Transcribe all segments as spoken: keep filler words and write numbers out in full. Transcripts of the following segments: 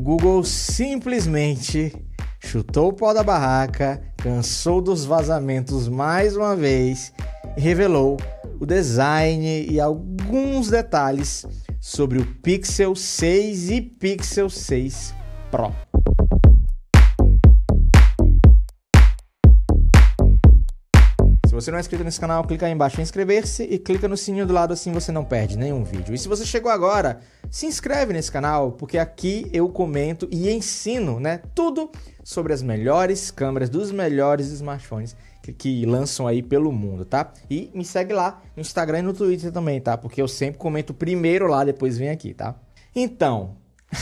Google simplesmente chutou o pau da barraca, cansou dos vazamentos mais uma vez e revelou o design e alguns detalhes sobre o Pixel seis e Pixel seis Pro. Se você não é inscrito nesse canal, clica aí embaixo em inscrever-se e clica no sininho do lado, assim você não perde nenhum vídeo. E se você chegou agora, se inscreve nesse canal, porque aqui eu comento e ensino, né, tudo sobre as melhores câmeras dos melhores smartphones que, que lançam aí pelo mundo, tá? E me segue lá no Instagram e no Twitter também, tá? Porque eu sempre comento primeiro lá, depois vem aqui, tá? Então,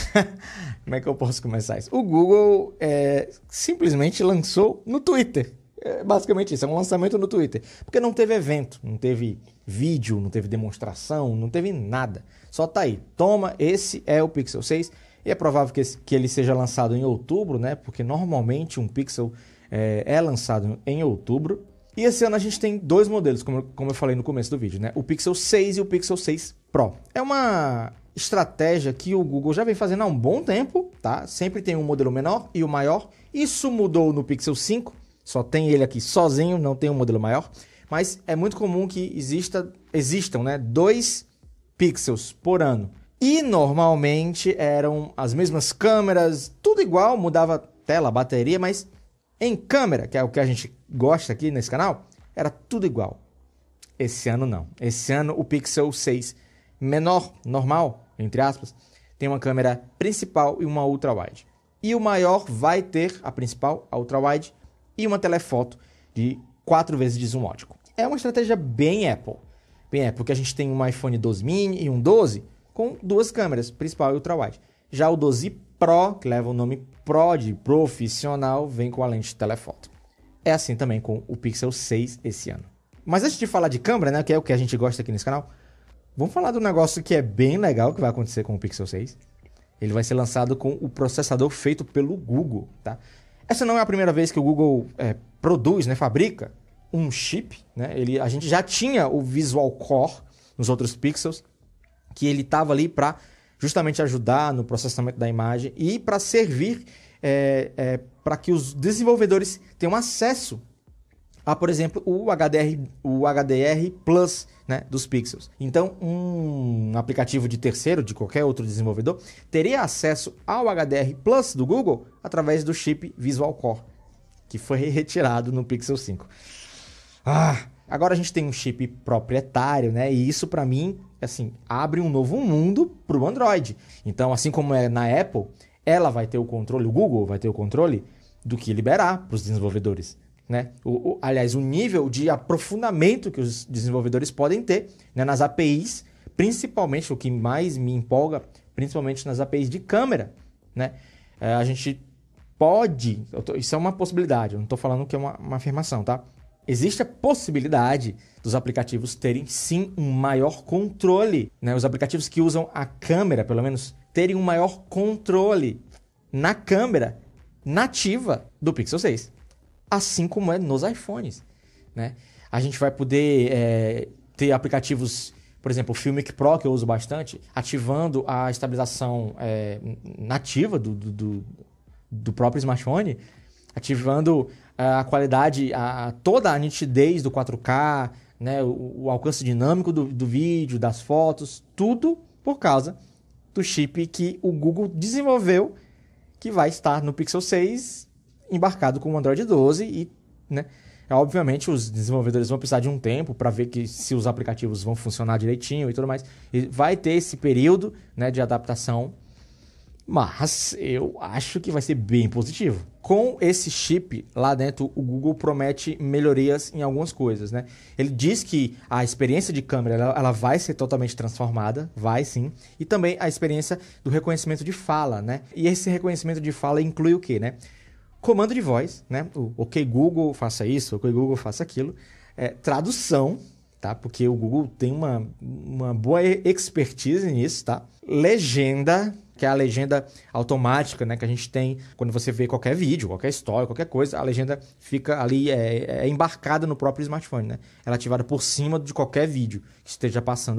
como é que eu posso começar isso? O Google é, simplesmente lançou no Twitter. É basicamente isso, é um lançamento no Twitter. Porque não teve evento, não teve vídeo, não teve demonstração, não teve nada. Só tá aí, toma, esse é o Pixel seis. E é provável que, esse, que ele seja lançado em outubro, né? Porque normalmente um Pixel é, é lançado em outubro. E esse ano a gente tem dois modelos, como, como eu falei no começo do vídeo, né? O Pixel seis e o Pixel seis Pro. É uma estratégia que o Google já vem fazendo há um bom tempo, tá? Sempre tem um modelo menor e o maior. Isso mudou no Pixel cinco. Só tem ele aqui sozinho, não tem um modelo maior. Mas é muito comum que exista, existam, né, dois pixels por ano. E normalmente eram as mesmas câmeras, tudo igual, mudava tela, bateria, mas em câmera, que é o que a gente gosta aqui nesse canal, era tudo igual. Esse ano não. Esse ano o Pixel seis menor, normal, entre aspas, tem uma câmera principal e uma ultra-wide. E o maior vai ter a principal, a ultra-wide, e uma telefoto de quatro vezes de zoom ótico. É uma estratégia bem Apple. Bem Apple, porque a gente tem um iPhone doze mini e um doze com duas câmeras, principal e ultra-wide. Já o doze Pro, que leva o nome Pro de profissional, vem com a lente de telefoto. É assim também com o Pixel seis esse ano. Mas antes de falar de câmera, né, que é o que a gente gosta aqui nesse canal, vamos falar do negócio que é bem legal que vai acontecer com o Pixel seis. Ele vai ser lançado com o processador feito pelo Google, tá? Essa não é a primeira vez que o Google é, produz, né, fabrica um chip, né? Ele, a gente já tinha o Visual Core nos outros Pixels, que ele estava ali para justamente ajudar no processamento da imagem e para servir é, é, para que os desenvolvedores tenham acesso a, por exemplo, o H D R, o H D R Plus, né, dos Pixels. Então, um aplicativo de terceiro, de qualquer outro desenvolvedor, teria acesso ao H D R Plus do Google através do chip Visual Core, que foi retirado no Pixel cinco. Ah, agora a gente tem um chip proprietário, né? E isso, para mim, assim, abre um novo mundo para o Android. Então, assim como é na Apple, ela vai ter o controle, o Google vai ter o controle do que liberar para os desenvolvedores. Né? O, o, aliás, o nível de aprofundamento que os desenvolvedores podem ter, né, nas A P Is, principalmente o que mais me empolga, principalmente nas A P Is de câmera. Né? É, a gente pode, tô, isso é uma possibilidade, eu não estou falando que é uma, uma afirmação, tá? Existe a possibilidade dos aplicativos terem sim um maior controle, né? Os aplicativos que usam a câmera, pelo menos, terem um maior controle na câmera nativa do Pixel seis. Assim como é nos iPhones, né? A gente vai poder é, ter aplicativos, por exemplo, o Filmic Pro, que eu uso bastante, ativando a estabilização é, nativa do, do, do próprio smartphone, ativando a qualidade, a, toda a nitidez do quatro K, né? o, o alcance dinâmico do, do vídeo, das fotos, tudo por causa do chip que o Google desenvolveu, que vai estar no Pixel seis embarcado com o Android doze e, né, obviamente os desenvolvedores vão precisar de um tempo para ver que se os aplicativos vão funcionar direitinho e tudo mais. E vai ter esse período, né, de adaptação, mas eu acho que vai ser bem positivo. Com esse chip lá dentro, o Google promete melhorias em algumas coisas, né? Ele diz que a experiência de câmera ela, ela vai ser totalmente transformada, vai sim, e também a experiência do reconhecimento de fala, né? E esse reconhecimento de fala inclui o quê, né? Comando de voz, né? O OK Google faça isso, OK Google faça aquilo. É, tradução, tá? Porque o Google tem uma, uma boa expertise nisso, tá? Legenda, que é a legenda automática, né? Que a gente tem quando você vê qualquer vídeo, qualquer história, qualquer coisa, a legenda fica ali, é, é embarcada no próprio smartphone, né? Ela é ativada por cima de qualquer vídeo que esteja passando ali.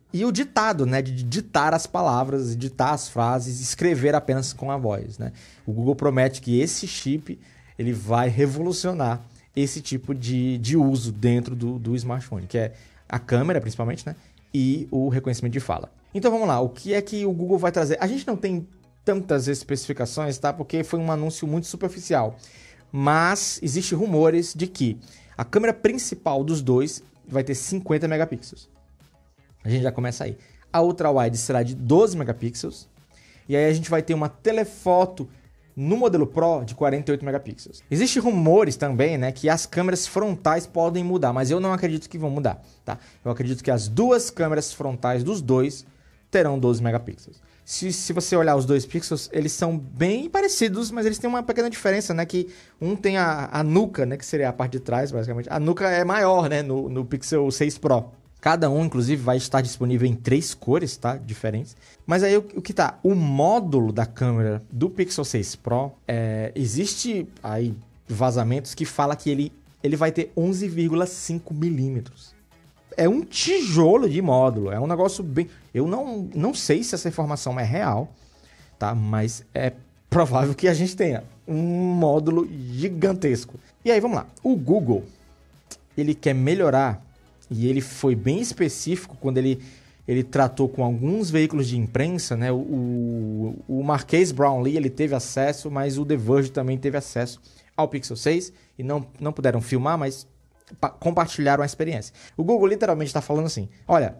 E o ditado, né, de ditar as palavras, ditar as frases, escrever apenas com a voz, né? O Google promete que esse chip ele vai revolucionar esse tipo de, de uso dentro do, do smartphone, que é a câmera, principalmente, né? E o reconhecimento de fala. Então vamos lá, o que é que o Google vai trazer? A gente não tem tantas especificações, tá? Porque foi um anúncio muito superficial. Mas existem rumores de que a câmera principal dos dois vai ter cinquenta megapixels. A gente já começa aí. A ultra-wide será de doze megapixels. E aí a gente vai ter uma telefoto no modelo Pro de quarenta e oito megapixels. Existem rumores também, né, que as câmeras frontais podem mudar, mas eu não acredito que vão mudar, tá? Eu acredito que as duas câmeras frontais dos dois terão doze megapixels. Se, se você olhar os dois pixels, eles são bem parecidos, mas eles têm uma pequena diferença, né? Que um tem a, a nuca, né? Que seria a parte de trás, basicamente. A nuca é maior, né? No, no Pixel seis Pro. Cada um, inclusive, vai estar disponível em três cores, tá? Diferentes. Mas aí, o, o que tá? O módulo da câmera do Pixel seis Pro, é, existe aí vazamentos que fala que ele, ele vai ter onze vírgula cinco milímetros. É um tijolo de módulo, é um negócio bem... Eu não, não sei se essa informação é real, tá? Mas é provável que a gente tenha um módulo gigantesco. E aí, vamos lá. O Google, ele quer melhorar, e ele foi bem específico quando ele, ele tratou com alguns veículos de imprensa, né? O, o, o Marques Brownlee, ele teve acesso, mas o The Verge também teve acesso ao Pixel seis, e não, não puderam filmar, mas compartilharam a experiência. O Google literalmente está falando assim, olha,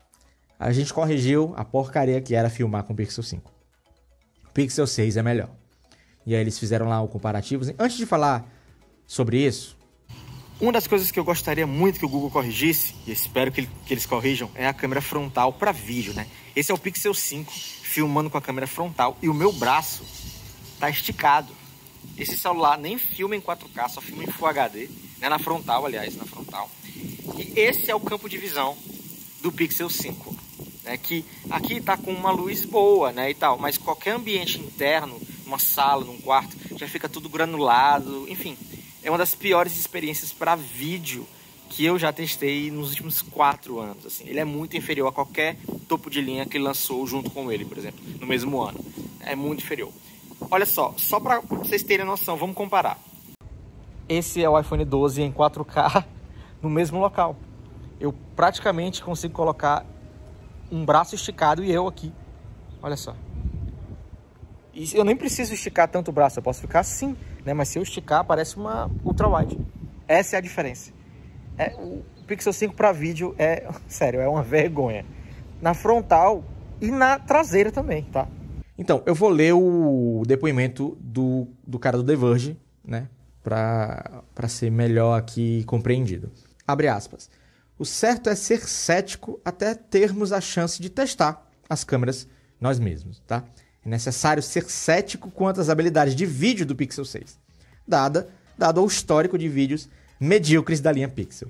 a gente corrigiu a porcaria que era filmar com o Pixel cinco. O Pixel seis é melhor. E aí eles fizeram lá o comparativo. Antes de falar sobre isso, uma das coisas que eu gostaria muito que o Google corrigisse, e espero que, ele, que eles corrijam, é a câmera frontal para vídeo, né? Esse é o Pixel cinco filmando com a câmera frontal e o meu braço tá esticado. Esse celular nem filma em quatro K, só filma em Full H D, né? Na frontal, aliás, na frontal. E esse é o campo de visão do Pixel cinco, né? Que aqui tá com uma luz boa, né, e tal, mas qualquer ambiente interno, uma sala, num quarto, já fica tudo granulado, enfim. É uma das piores experiências para vídeo que eu já testei nos últimos quatro anos. Assim. Ele é muito inferior a qualquer topo de linha que lançou junto com ele, por exemplo, no mesmo ano. É muito inferior. Olha só, só para vocês terem noção, vamos comparar. Esse é o iPhone doze em quatro K no mesmo local. Eu praticamente consigo colocar um braço esticado e eu aqui. Olha só. E eu nem preciso esticar tanto o braço, eu posso ficar assim, né? Mas se eu esticar, parece uma ultra-wide. Essa é a diferença. É, o Pixel cinco para vídeo é, sério, é uma vergonha. Na frontal e na traseira também, tá? Então, eu vou ler o depoimento do, do cara do The Verge, né? Para para ser melhor aqui compreendido. Abre aspas. O certo é ser cético até termos a chance de testar as câmeras nós mesmos, tá? É necessário ser cético quanto às habilidades de vídeo do Pixel seis, dada, dado o histórico de vídeos medíocres da linha Pixel.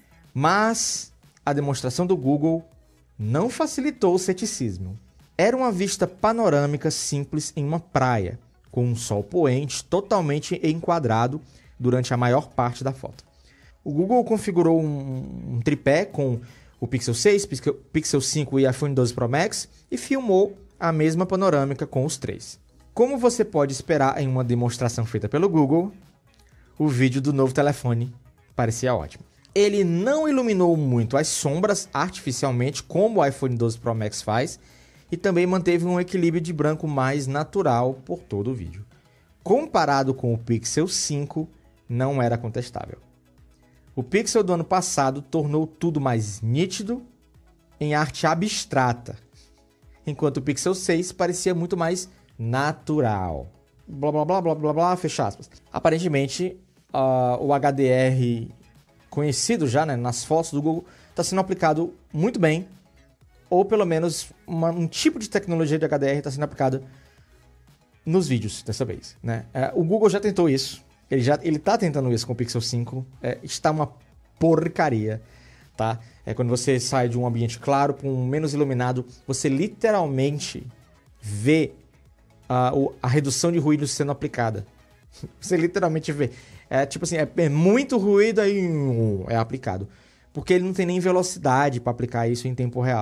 Mas a demonstração do Google não facilitou o ceticismo. Era uma vista panorâmica simples em uma praia, com um sol poente totalmente enquadrado durante a maior parte da foto. O Google configurou um, um tripé com o Pixel seis, Pixel, Pixel cinco e iPhone doze Pro Max e filmou a mesma panorâmica com os três. Como você pode esperar em uma demonstração feita pelo Google, o vídeo do novo telefone parecia ótimo. Ele não iluminou muito as sombras artificialmente, como o iPhone doze Pro Max faz, e também manteve um equilíbrio de branco mais natural por todo o vídeo. Comparado com o Pixel cinco, não era contestável. O Pixel do ano passado tornou tudo mais nítido em arte abstrata, enquanto o Pixel seis parecia muito mais natural. Blá, blá, blá, blá, blá, blá, fecha aspas. Aparentemente, uh, o H D R conhecido já, né, nas fotos do Google está sendo aplicado muito bem, ou pelo menos uma, um tipo de tecnologia de H D R está sendo aplicado nos vídeos dessa vez, né? É, o Google já tentou isso, ele já ele está tentando isso com o Pixel cinco, é, está uma porcaria, tá? É quando você sai de um ambiente claro para um menos iluminado, você literalmente vê a, a redução de ruído sendo aplicada. Você literalmente vê. É tipo assim, é, é muito ruído aí é aplicado. Porque ele não tem nem velocidade para aplicar isso em tempo real.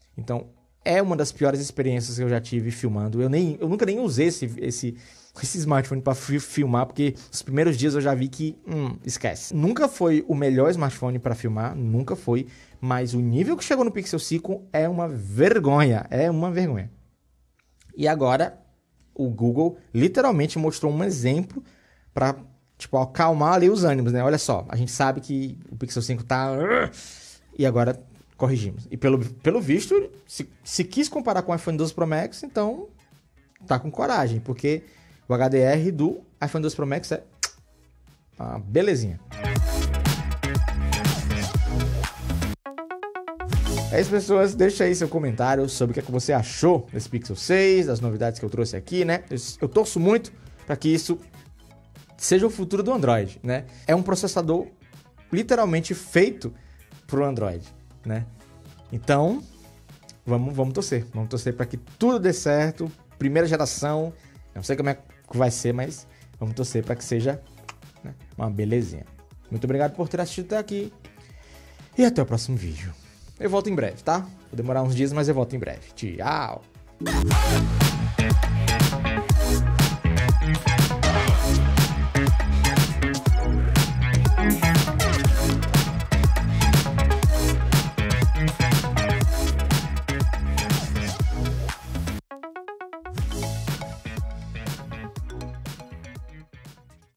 Então, é uma das piores experiências que eu já tive filmando. Eu, nem, eu nunca nem usei esse, esse, esse smartphone para filmar, porque os primeiros dias eu já vi que, hum, esquece. Nunca foi o melhor smartphone para filmar, nunca foi. Mas o nível que chegou no Pixel cinco é uma vergonha, é uma vergonha. E agora, o Google literalmente mostrou um exemplo para, tipo, acalmar ali os ânimos, né? Olha só, a gente sabe que o Pixel cinco tá... E agora corrigimos. E pelo, pelo visto, se, se quis comparar com o iPhone doze Pro Max, então tá com coragem, porque o H D R do iPhone doze Pro Max é uma belezinha. É isso, pessoas. Deixa aí seu comentário sobre o que, é que você achou desse Pixel seis, das novidades que eu trouxe aqui, né? Eu, eu torço muito para que isso seja o futuro do Android, né? É um processador literalmente feito pro Android, né? Então, vamos, vamos torcer. Vamos torcer para que tudo dê certo. Primeira geração, não sei como é que vai ser, mas vamos torcer para que seja, né, uma belezinha. Muito obrigado por ter assistido até aqui e até o próximo vídeo. Eu volto em breve, tá? Vou demorar uns dias, mas eu volto em breve. Tchau!